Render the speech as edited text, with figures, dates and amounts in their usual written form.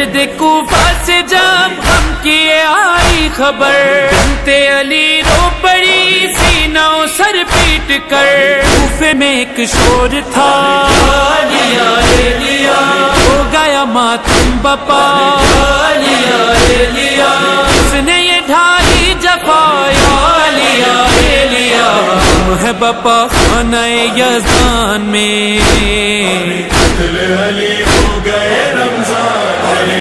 मस्जिद कूफा से जब हम किए आई खबर, बिनते अली रो पड़ी सीनों सर पीट कर। कूफे में एक शोर था, लिया ले लिया, हो गया मातम बपा, लिया ले लिया, उसने ये ढाई जफाया, लिया ले लिया, है बपा खाना यज़ान में।